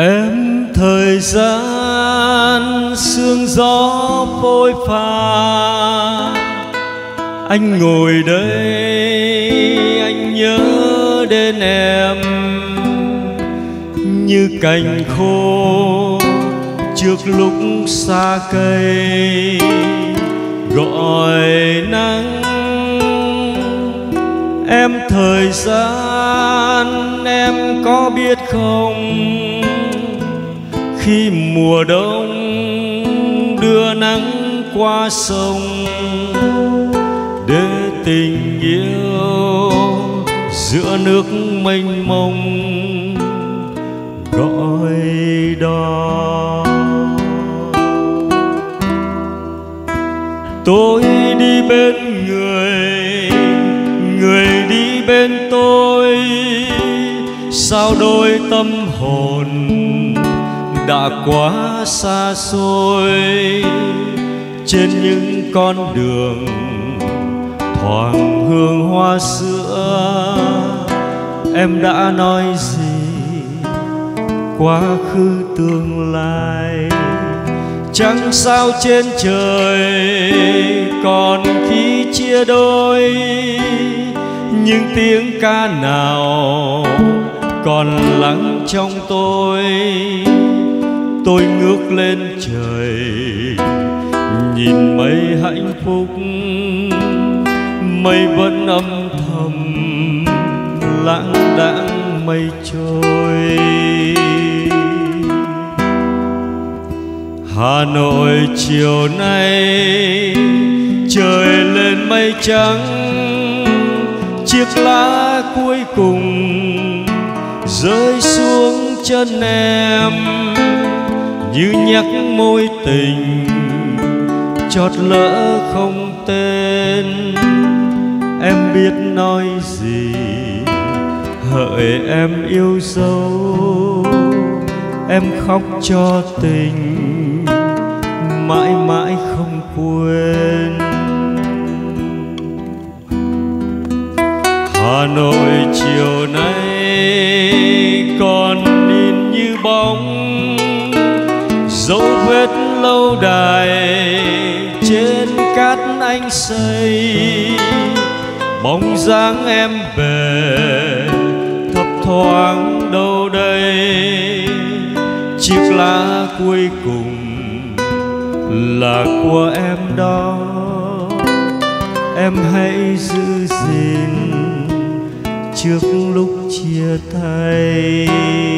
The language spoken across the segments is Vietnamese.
Em thời gian sương gió phôi pha, anh ngồi đây anh nhớ đến em như cành khô trước lúc xa cây gọi nắng. Em thời gian em có biết không, khi mùa đông đưa nắng qua sông để tình yêu giữa nước mênh mông gọi đò. Tôi đi bên người, người đi bên tôi, sao đôi tâm hồn đã quá xa xôi. Trên những con đường thoảng hương hoa sữa, em đã nói gì quá khứ tương lai. Chẳng sao trên trời còn khi chia đôi, nhưng tiếng ca nào còn lắng trong tôi. Tôi ngước lên trời nhìn mây hạnh phúc, mây vẫn âm thầm lãng đãng mây trôi. Hà Nội chiều nay trời lên mây trắng, chiếc lá cuối cùng rơi xuống chân em như nhắc môi tình chót lỡ không tên. Em biết nói gì hỡi em yêu dấu, em khóc cho tình mãi mãi không quên. Hà Nội chiều nay còn in như bóng, dấu vết lâu đài trên cát anh xây. Bóng dáng em về thấp thoáng đâu đây, chiếc lá cuối cùng là của em đó. Em hãy giữ gìn trước lúc chia tay.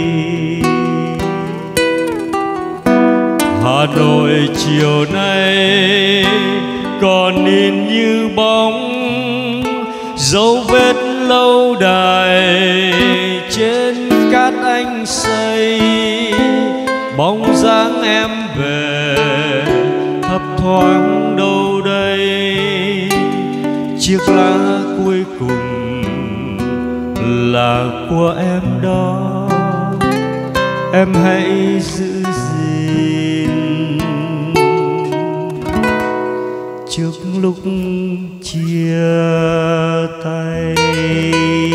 Hà Nội chiều nay còn in như bóng, dấu vết lâu đài trên cát anh xây. Bóng dáng em về thấp thoáng đâu đây, chiếc lá cuối cùng là của em đó. Em hãy giữ gìn trước lúc chia tay.